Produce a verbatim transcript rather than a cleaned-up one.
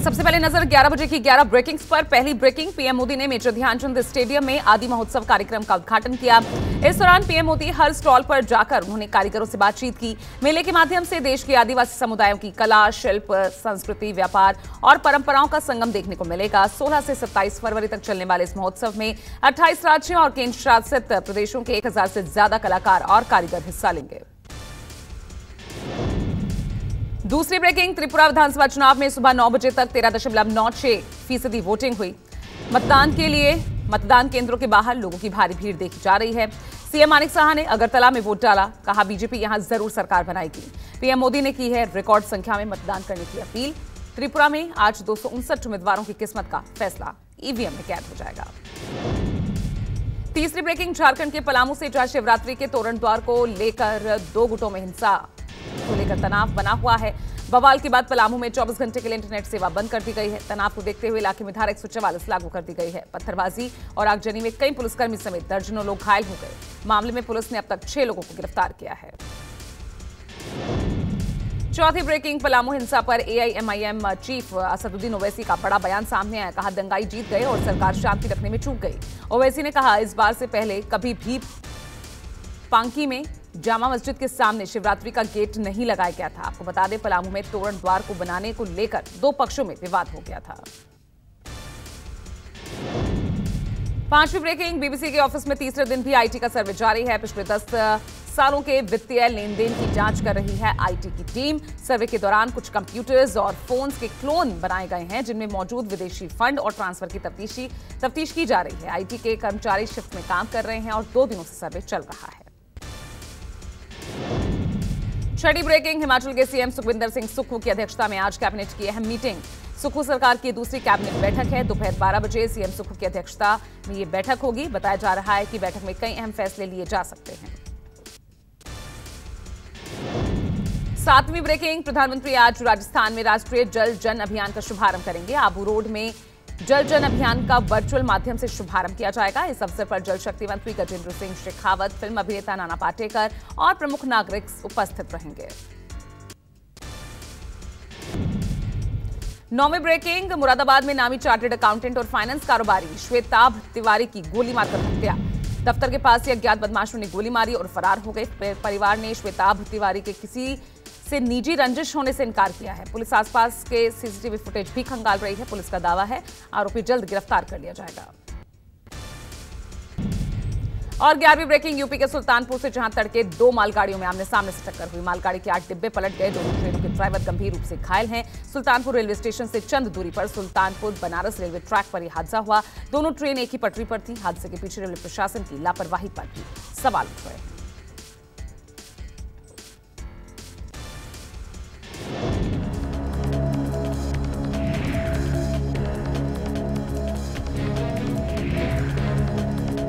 सबसे पहले नजर ग्यारह बजे की ग्यारह ब्रेकिंग्स पर। पहली ब्रेकिंग, पीएम मोदी ने मेजर ध्यानचंद स्टेडियम में आदि महोत्सव कार्यक्रम का उद्घाटन किया। इस दौरान पीएम मोदी हर स्टॉल पर जाकर उन्होंने कारीगरों से बातचीत की। मेले के माध्यम से देश के आदिवासी समुदायों की कला, शिल्प, संस्कृति, व्यापार और परंपराओं का संगम देखने को मिलेगा। सोलह से सत्ताईस फरवरी तक चलने वाले इस महोत्सव में अट्ठाईस राज्यों और केंद्र शासित प्रदेशों के एक हजार से ज्यादा कलाकार और कारीगर हिस्सा लेंगे। दूसरी ब्रेकिंग, त्रिपुरा विधानसभा चुनाव में सुबह नौ बजे तक तेरह दशमलव नौ छह फीसदी वोटिंग हुई। मतदान के लिए मतदान केंद्रों के बाहर लोगों की भारी भीड़ देखी जा रही है। सीएम मानिक साहा ने अगरतला में वोट डाला, कहा बीजेपी यहां जरूर सरकार बनाएगी। पीएम मोदी ने की है रिकॉर्ड संख्या में मतदान करने की अपील। त्रिपुरा में आज दो सौ उनसठ उम्मीदवारों की किस्मत का फैसला ईवीएम में कैद हो जाएगा। तीसरी ब्रेकिंग, झारखंड के पलामू से जहां शिवरात्रि के तोरण द्वार को लेकर दो गुटों में हिंसा को लेकर तनाव बना हुआ है। बवाल के बाद पलामू में चौबीस घंटे के लिए इंटरनेट सेवा बंद कर दी गई है। तनाव को देखते हुए इलाके में धारा एक सौ चवालीस लागू कर दी गई है। पत्थरबाजी और आगजनी में कई पुलिसकर्मी समेत दर्जनों लोग घायल हो गए। मामले में पुलिस ने अब तक छह लोगों को गिरफ्तार किया है। चौथी ब्रेकिंग, पलामू हिंसा पर एआईएमआईएम चीफ असदुद्दीन ओवैसी का बड़ा बयान सामने आया। कहा दंगाई जीत गए और सरकार शांति रखने में चूक गई। ओवैसी ने कहा इस बार से पहले कभी भी पांकी में जामा मस्जिद के सामने शिवरात्रि का गेट नहीं लगाया गया था। आपको बता दें, पलामू में तोरण द्वार को बनाने को लेकर दो पक्षों में विवाद हो गया था। पांचवी ब्रेकिंग, बीबीसी के ऑफिस में तीसरे दिन भी आईटी का सर्वे जारी है। पिछले दस सालों के वित्तीय लेन देन की जांच कर रही है आईटी की टीम। सर्वे के दौरान कुछ कंप्यूटर्स और फोन्स के क्लोन बनाए गए हैं, जिनमें मौजूद विदेशी फंड और ट्रांसफर की तफ्तीशी तफ्तीश की जा रही है। आईटी के कर्मचारी शिफ्ट में काम कर रहे हैं और दो दिनों से सर्वे चल रहा है। छठी ब्रेकिंग, हिमाचल के सीएम सुखविंदर सिंह सुक्खू की अध्यक्षता में आज कैबिनेट की अहम मीटिंग। सुक्खू सरकार की दूसरी कैबिनेट बैठक है। दोपहर बारह बजे सीएम सुक्खू की अध्यक्षता में ये बैठक होगी। बताया जा रहा है कि बैठक में कई अहम फैसले लिए जा सकते हैं। सातवीं ब्रेकिंग, प्रधानमंत्री आज राजस्थान में राष्ट्रीय जल जन अभियान का शुभारंभ करेंगे। आबू रोड में जल जन अभियान का वर्चुअल माध्यम से शुभारंभ किया जाएगा। इस अवसर पर जल शक्ति मंत्री गजेंद्र सिंह शेखावत, फिल्म अभिनेता नाना पाटेकर और प्रमुख नागरिक उपस्थित रहेंगे। नौवीं ब्रेकिंग, मुरादाबाद में नामी चार्टर्ड अकाउंटेंट और फाइनेंस कारोबारी श्वेताभ तिवारी की गोली मारकर हत्या। दफ्तर के पास ही अज्ञात बदमाशों ने गोली मारी और फरार हो गए। परिवार ने श्वेताभ तिवारी के किसी से निजी रंजिश होने से इनकार किया है। पुलिस आसपास के सीसीटीवी फुटेज भी खंगाल रही है। पुलिस का दावा है आरोपी जल्द गिरफ्तार कर लिया जाएगा। और ग्यारहवीं ब्रेकिंग, यूपी के सुल्तानपुर से जहां तड़के दो मालगाड़ियों में आमने सामने से टक्कर हुई। मालगाड़ी के आठ डिब्बे पलट गए। दोनों ट्रेनों के ड्राइवर गंभीर रूप से घायल हैं। सुल्तानपुर रेलवे स्टेशन से चंद दूरी पर सुल्तानपुर बनारस रेलवे ट्रैक पर यह हादसा हुआ। दोनों ट्रेन एक ही पटरी पर थी। हादसे के पीछे रेलवे प्रशासन की लापरवाही पर भी सवाल उठ रहे हैं।